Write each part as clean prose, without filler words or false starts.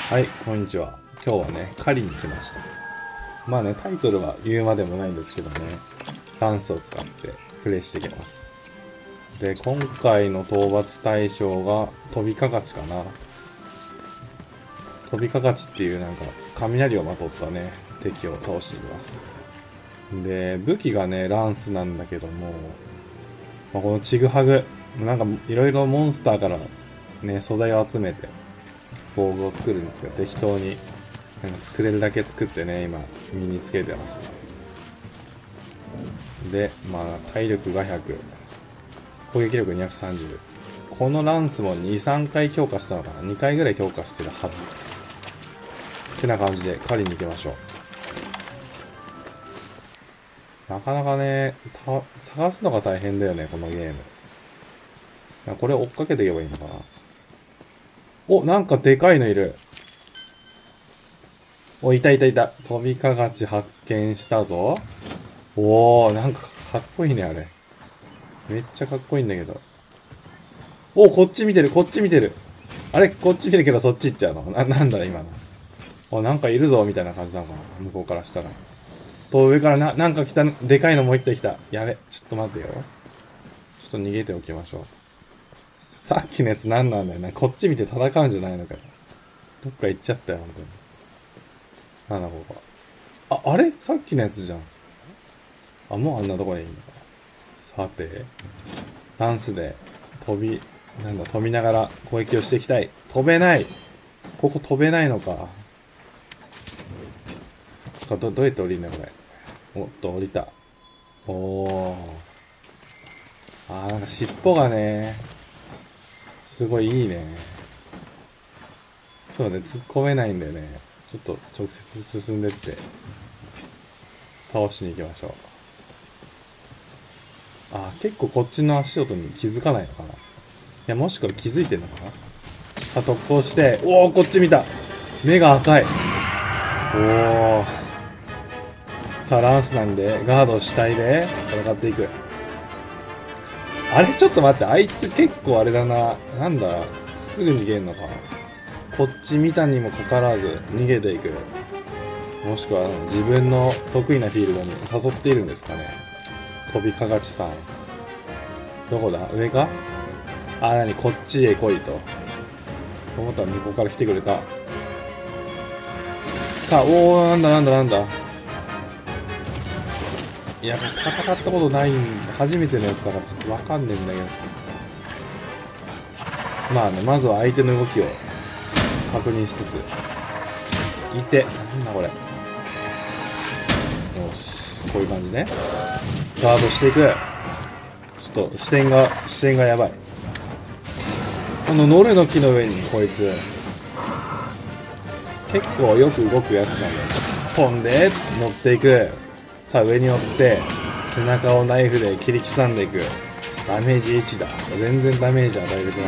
はい、こんにちは。今日はね、狩りに来ました。まあね、タイトルは言うまでもないんですけどね、ダンスを使ってプレイしていきます。で、今回の討伐対象が飛びかかちかな。飛びかかちっていうなんか雷をまとったね、敵を倒していきます。で、武器がね、ランスなんだけども、まあ、このチグハグ、なんかいろいろモンスターからね、素材を集めて、防具を作るんですけど、適当になんか作れるだけ作ってね、今身につけてます。で、まあ体力が100、攻撃力230。このランスも2、3回強化したのかな。2回ぐらい強化してるはず。ってな感じで狩りに行きましょう。なかなかね、探すのが大変だよね、このゲーム。これ追っかけていけばいいのかな。お、なんかでかいのいる。お、いた。飛びかがち発見したぞ。おー、なんかかっこいいね、あれ。めっちゃかっこいいんだけど。お、こっち見てる。あれ、こっち見てるけどそっち行っちゃうの。なんだ、今の。お、なんかいるぞ、みたいな感じなのかな。向こうからしたら。と、上からなんか来た、でかいのもう一体来た。やべ、ちょっと待ってよ。ちょっと逃げておきましょう。さっきのやつ何なんだよな。こっち見て戦うんじゃないのかよ。どっか行っちゃったよ、本当に。なんだ、ここ。あれさっきのやつじゃん。あ、もうあんなとこにいいのか。さて、ダンスで飛びながら攻撃をしていきたい。飛べない。ここ飛べないのか。どうやって降りるんだ、これ。おっと、降りた。おー。なんか尻尾がね、すごいいいね。そうね、突っ込めないんだよね。ちょっと直接進んでって、倒しに行きましょう。結構こっちの足音に気づかないのかな。いや、もしくは気づいてんのかな。さあ、特攻して、おー、こっち見た。目が赤い。おー。さあ、ランスなんで、ガード主体で戦っていく。あれちょっと待って、あいつ結構あれだな。なんだ、すぐ逃げんのか。こっち見たにもかかわらず、逃げていく。もしくは、自分の得意なフィールドに誘っているんですかね。飛びかがちさん。どこだ上か。こっちへ来いと。思ったら向こうから来てくれた。さあ、おー、なんだ。いや、戦ったことないんで、初めてのやつだからちょっとわかんねえんだけど。まあね、まずは相手の動きを確認しつつ。いて、なんだこれ。よし、こういう感じね。ガードしていく。ちょっと視点がやばい。このノルの木の上にこいつ。結構よく動くやつなんだよ。飛んで、乗っていく。さあ上に乗って、背中をナイフで切り刻んでいく。ダメージ1だ。全然ダメージ与えれてない。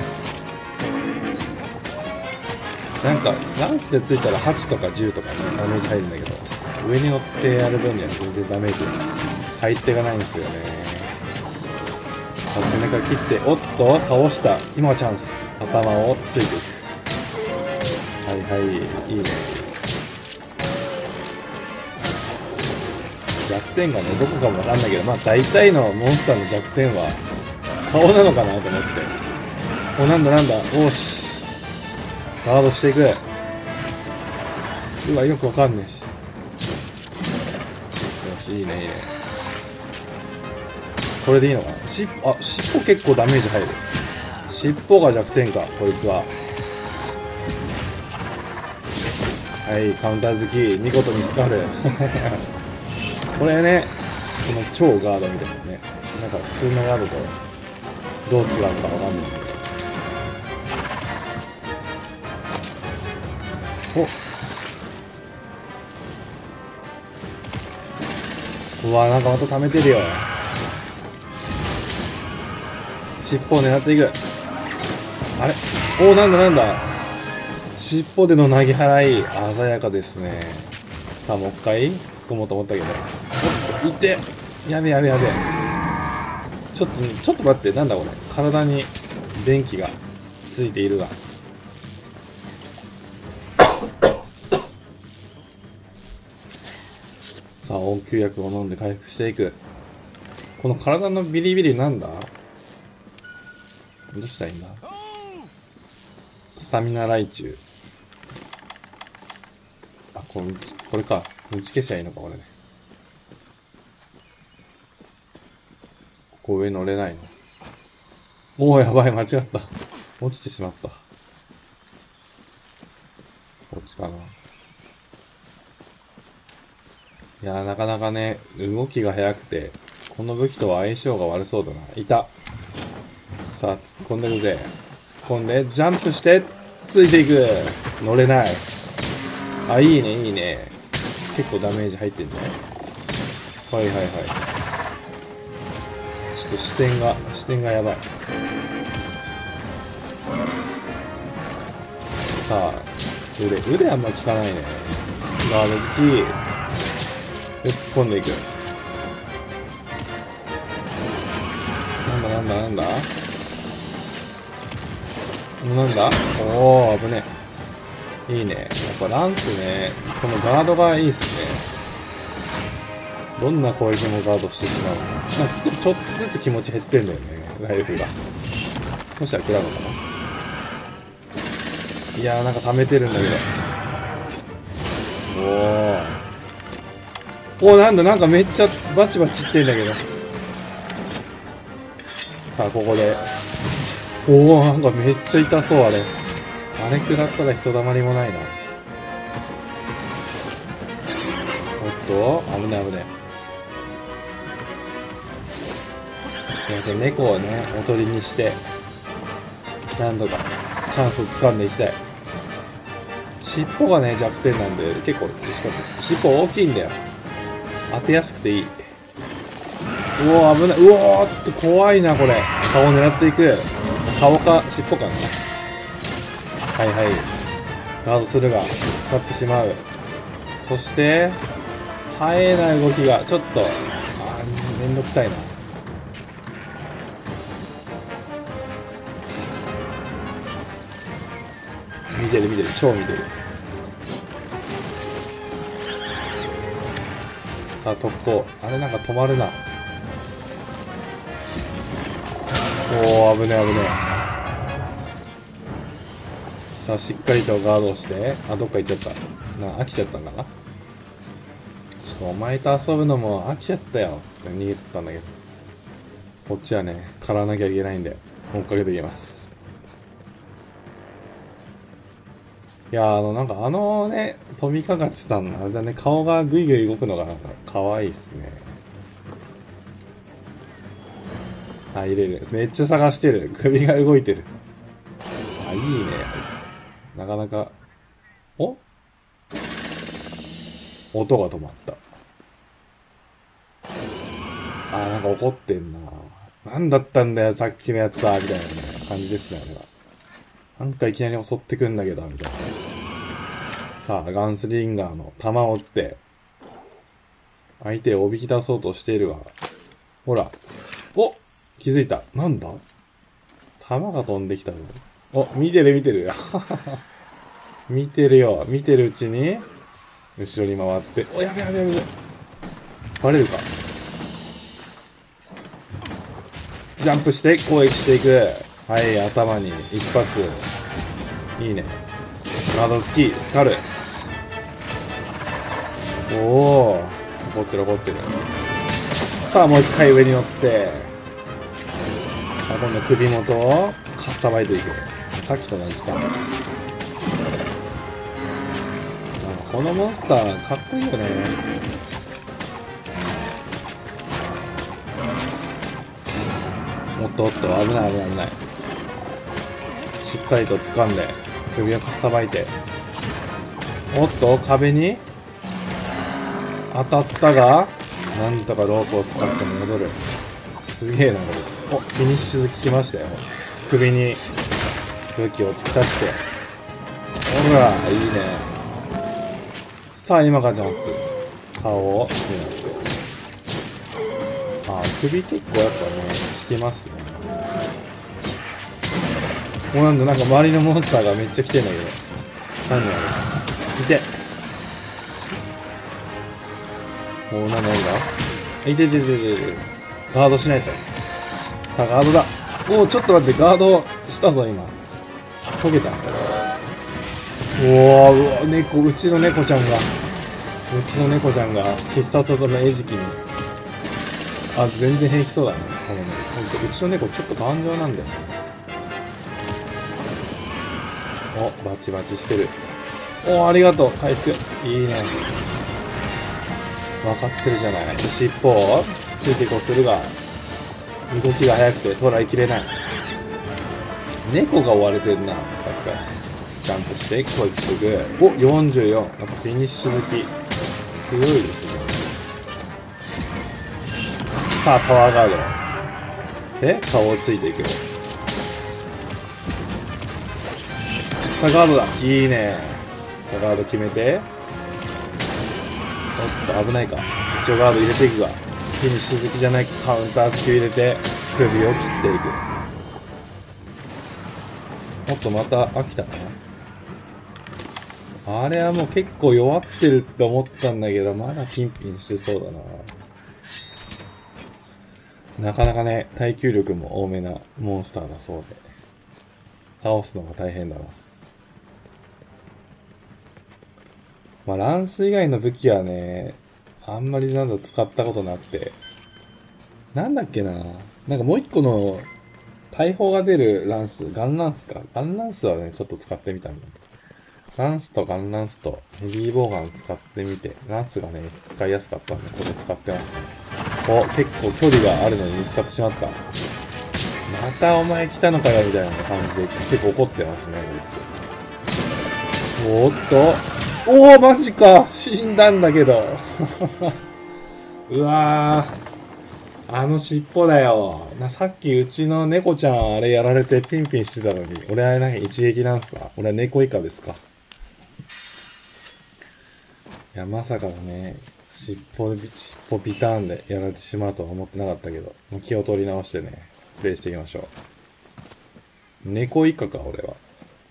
なんか、ランスでついたら8とか10とかね、ダメージ入るんだけど、上に乗ってやる分には全然ダメージ入っていかないんですよね。さあ背中切って、おっと、倒した。今はチャンス。頭をついていく。はい、いいね。弱点がね、どこかもわかんないけど、まあ大体のモンスターの弱点は、顔なのかなと思って。お、なんだ、おーし。ガードしていく。うわ、よくわかんねえし。よし、いいね。これでいいのかな。尻尾結構ダメージ入る。尻尾が弱点か、こいつは。はい、カウンター好き。見事にスカル。これね、この超ガードみたいなね。なんか普通のガードとどう違うかわかんないけど。うわ、なんかまた溜めてるよ。尻尾を狙っていく。あれなんだ尻尾での投げ払い、鮮やかですね。さあ、もう一回突っ込もうと思ったけど。おっと、いて。やべ。ちょっと待って、なんだこれ。体に電気がついているが。 応急薬を飲んで回復していく。この体のビリビリなんだ？どうしたらいいんだ？スタミナライチュウ。あ、これか。打ち消しゃいいのか、これね。ここ上乗れないの。おー、やばい、間違った。落ちてしまった。こっちかな。いやー、なかなかね、動きが速くて、この武器とは相性が悪そうだな。いた。さあ、突っ込んでくぜ。突っ込んで、ジャンプして、ついていく。乗れない。あ、いいね、いいね。結構ダメージ入ってんね。はいはいはい。ちょっと視点がやばい。さあ、腕あんま効かないね。ガード好き。で、突っ込んでいく。なんだおー、危ねえ。いいね。やっぱランスね、このガードがいいっすね。どんな攻撃もガードしてしまう。なんかちょっとずつ気持ち減ってんだよね、ライフが。少しは食らうのかな。いやー、なんか溜めてるんだけど。おー、なんかめっちゃバチバチいってんだけど。さあ、ここで。おー、なんかめっちゃ痛そう、あれ。あれ食らったらひとたまりもないな。おっと、危ね。いや、猫をね、おとりにして、何度かチャンスを掴んでいきたい。尻尾がね、弱点なんで、結構、しかも、尻尾大きいんだよ。当てやすくていい。うおー、危ない。うおーっと、怖いな、これ。顔を狙っていく。顔か、尻尾かな。はい。ガードするが、使ってしまう。そして、速えな動きが、ちょっと、めんどくさいな。見てる、超見てる。さあ、特攻。あれなんか止まるな。おー、危ね。さあ、しっかりとガードをして。あ、どっか行っちゃった。飽きちゃったんだな。お前と遊ぶのも飽きちゃったよ。つって逃げてったんだけど。こっちはね、狩らなきゃいけないんで、追っかけていきます。いやー、なんかね、富かがちさんのあれだね、顔がぐいぐい動くのがなんか可愛いっすね。あ、入れる。めっちゃ探してる。首が動いてる。あ、いいね、あいつ。なかなか、音が止まった。なんか怒ってんな。なんだったんだよ、さっきのやつさ、みたいな、感じですね、あれは。なんかいきなり襲ってくんだけど、みたいな。さあ、ガンスリンガーの弾を撃って、相手をおびき出そうとしているわ。ほら。お、気づいた。なんだ？弾が飛んできたぞ。お、見てる。見てるよ。見てるうちに、後ろに回って、お、やべ。バレるか。ジャンプして攻撃していく。はい、頭に一発。いいね。ガード付き、スカル。おー。怒ってる。さあ、もう一回上に乗って。さあ、今度首元をかっさばいていく。さっきと同じか。このモンスター、かっこいいよね。おっと、危ない。しっかりと掴んで、首をかっさばいて。おっと、壁に当たったが、なんとかロープを使って戻る。すげえな、これ。お、フィニッシュズ効きましたよ。首に武器を突き刺して。ほら、いいね。さあ、今がチャンス。顔を狙って。首結構やっぱね、効きますね。もうなんか周りのモンスターがめっちゃ来てんだけど。何あれ。いて。 おお、なんだいててててて。ガードしないと。さあ、ガードだ。おお、ちょっと待って、ガードしたぞ、今。溶けた。おお、うわ、猫、うちの猫ちゃんが、必殺技の餌食に。あ、全然平気そうだね。このね。うちの猫、ちょっと頑丈なんだよね。お、バチバチしてる。お、ありがとう。回復。いいね。分かってるじゃない。尻尾をついてこうするが、動きが速くて捉えきれない。猫が追われてるな。ジャンプして、こいつすぐ。お、44。やっぱフィニッシュ好き。強いですね。さあ、パワーガード。で、顔をついていく。さあ、ガードだ。いいね。さあ、ガード決めて。おっと、危ないか。一応ガード入れていくが。フィニッシュ好きじゃないカウンター突き入れて、首を切っていく。おっと、また飽きたかな。あれはもう結構弱ってるって思ったんだけど、まだピンピンしてそうだな。なかなかね、耐久力も多めなモンスターだそうで。倒すのが大変だな。まあ、ランス以外の武器はね、あんまりなんだ使ったことなくて。なんだっけな。なんかもう一個の大砲が出るランス、ガンランスか。ガンランスはね、ちょっと使ってみたんだ。ランスとガンランスとヘビーボウガン使ってみて、ランスがね、使いやすかったんで、これ使ってますね。お、結構距離があるのに見つかってしまった。またお前来たのかよ、みたいな感じで結構怒ってますね、こいつ。おーっと。おー、マジか死んだんだけど。うわー。あの尻尾だよ。さっきうちの猫ちゃんあれやられてピンピンしてたのに、俺は何一撃なんすか？俺は猫以下ですか？いや、まさかね、尻尾ビターンでやられてしまうとは思ってなかったけど、もう気を取り直してね、プレイしていきましょう。猫以下か、俺は。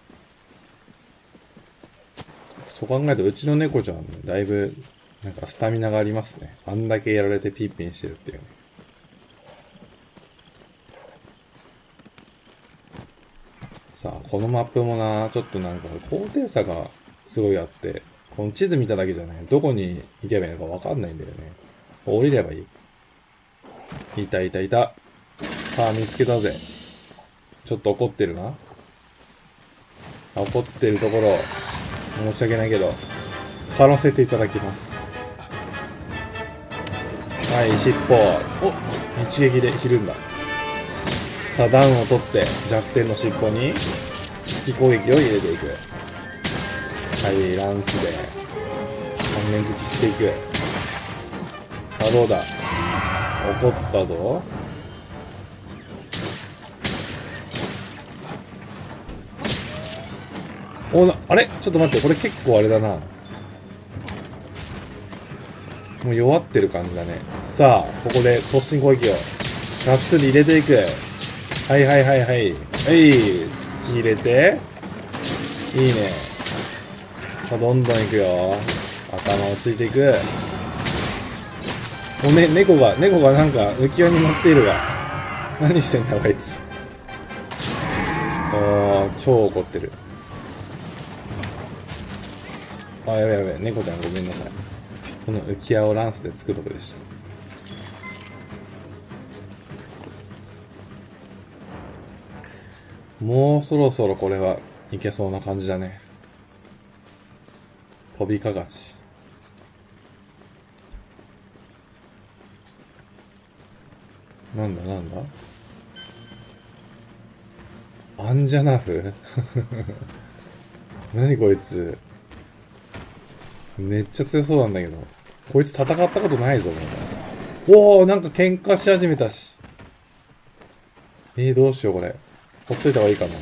そう考えると、うちの猫ちゃん、ね、だいぶ、なんかスタミナがありますね。あんだけやられてピンピンしてるっていうね。さあ、このマップもな、ちょっとなんか高低差がすごいあって、この地図見ただけじゃない。どこに行けばいいのかわかんないんだよね。降りればいい。いた。さあ、見つけたぜ。ちょっと怒ってるな。怒ってるところ、申し訳ないけど、狩らせていただきます。はい、尻尾。お、一撃でひるんだ。さあ、ダウンを取って弱点の尻尾に突き攻撃を入れていく。はい、ランスで関連突きしていく。さあ、どうだ。怒ったぞ。あれちょっと待って、これ結構あれだな。もう弱ってる感じだね。さあ、ここで突進攻撃をがっつり入れていく。はい。はい。突き入れて。いいね。さあ、どんどん行くよ。頭をついていく。猫がなんか浮き輪に乗っているが。何してんだ、こいつ。超怒ってる。あ、やべ。猫ちゃんごめんなさい。この浮き輪をランスでつくとこでした。もうそろそろこれはいけそうな感じだね。飛びかがち。なんだアンジャナフ何こいつ。めっちゃ強そうなんだけど。こいつ戦ったことないぞ、もう。なんか喧嘩し始めたし。どうしよう、これ。ほっといた方がいいかな。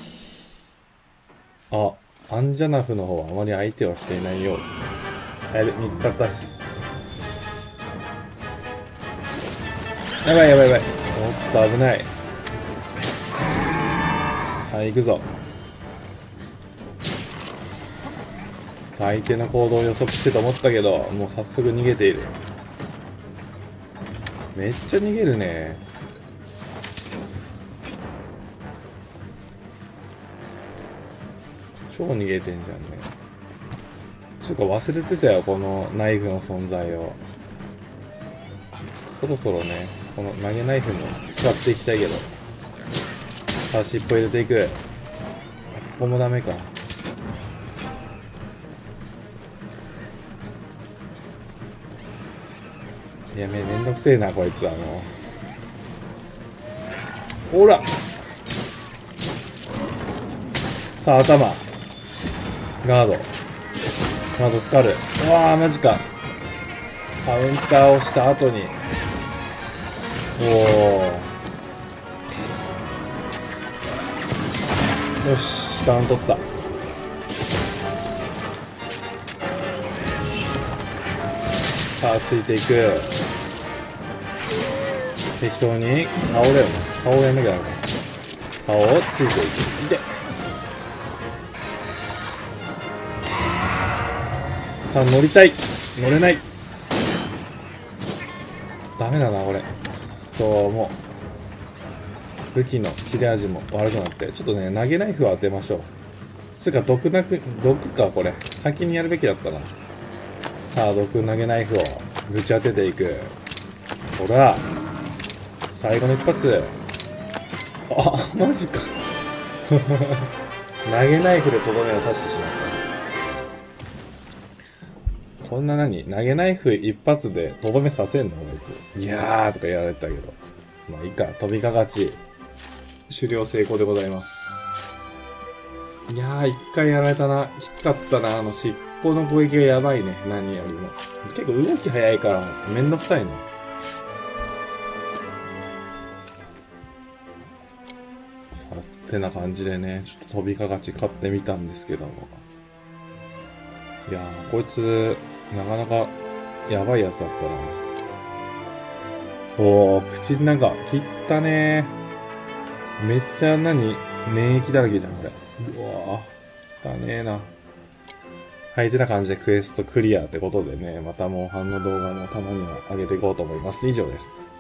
あ、アンジャナフの方はあまり相手はしていないよう。見つかったし。やばい。おっと、危ない。さあ、行くぞ。相手の行動を予測してと思ったけど、もう早速逃げている。 めっちゃ逃げるね。超逃げてんじゃんね。ちょっと忘れてたよ、このナイフの存在を。そろそろね、この投げナイフも使っていきたいけど。さあ、尻尾入れていく。ここもダメか。いや、めんどくせえな、こいつ。ほらさあ、頭。ガードスカル。うわー、マジか。カウンターをした後に。よし、カウント取った。さあ、ついていく。適当に顔だよね。顔をやんなきゃダメだ。顔をついていく。いて。さあ、乗りたい。乗れない。ダメだな、これ。そう、もう。武器の切れ味も悪くなって。ちょっとね、投げナイフを当てましょう。つうか、毒か、これ。先にやるべきだったな。さあ、毒投げナイフをぶち当てていく。ほら。最後の一発。あ、マジか。投げナイフでとどめを刺してしまった。こんな投げナイフ一発でとどめさせんのこいつ。いやーとかやられたけど。まあいいか、飛びかかち。狩猟成功でございます。いやー、一回やられたな。きつかったな。尻尾の攻撃がやばいね。何よりも。結構動き早いから、めんどくさいね。さあ、ってな感じでね、ちょっと飛びかかち買ってみたんですけども。いやー、こいつ、なかなか、やばいやつだったな。おー、口なんか、切ったねー。めっちゃ粘液だらけじゃん、これ。うわー、汚ねえな。はい、てな感じでクエストクリアってことでね、またモンハンの動画もたまには上げていこうと思います。以上です。